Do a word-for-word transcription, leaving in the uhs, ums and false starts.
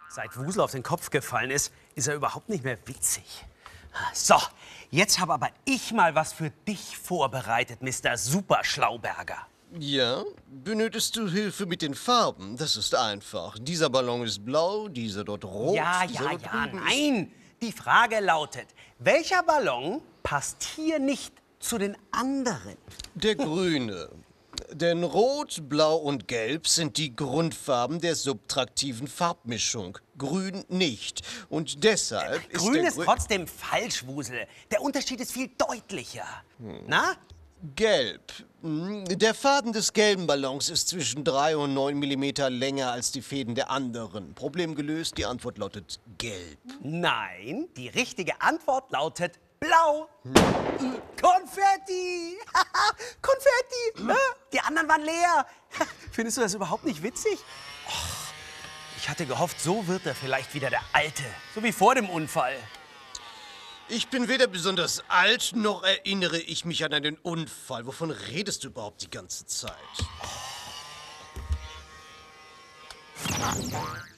Seit Wusel auf den Kopf gefallen ist, ist er überhaupt nicht mehr witzig. So, jetzt habe aber ich mal was für dich vorbereitet, Mister Superschlauberger. Ja? Benötigst du Hilfe mit den Farben? Das ist einfach. Dieser Ballon ist blau, dieser dort rot. Ja, dieser ja, dort ja, drüben nein. Die Frage lautet, welcher Ballon passt hier nicht zu den anderen? ist der grüne. Denn Rot, Blau und Gelb sind die Grundfarben der subtraktiven Farbmischung. Grün nicht. Und deshalb ist Grün der ist Grü- trotzdem falsch, Wusel. Der Unterschied ist viel deutlicher. Na? Gelb. Hm, Der Faden des gelben Ballons ist zwischen drei und neun Millimeter länger als die Fäden der anderen. Problem gelöst, die Antwort lautet gelb. Nein, die richtige Antwort lautet blau. Konfetti! Konfetti! Die anderen waren leer. Findest du das überhaupt nicht witzig? Och, ich hatte gehofft, so wird er vielleicht wieder der Alte. So wie vor dem Unfall. Ich bin weder besonders alt, noch erinnere ich mich an einen Unfall. Wovon redest du überhaupt die ganze Zeit?